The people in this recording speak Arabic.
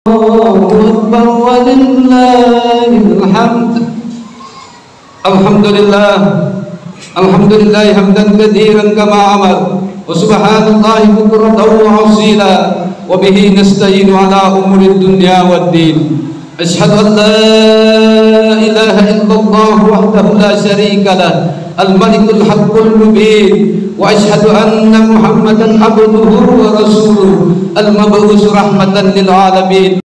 أكبر ولله الحمد. الحمد لله حمدا كثيرا كما أمر، وسبحان الله بكرة وأصيلا، وبه نستعين على أمور الدنيا والدين. أشهد أن لا إله إلا الله وحده لا شريك له الملك الحق المبين، وأشهد أن محمدا عبده ورسوله المبعوث رحمة للعالمين.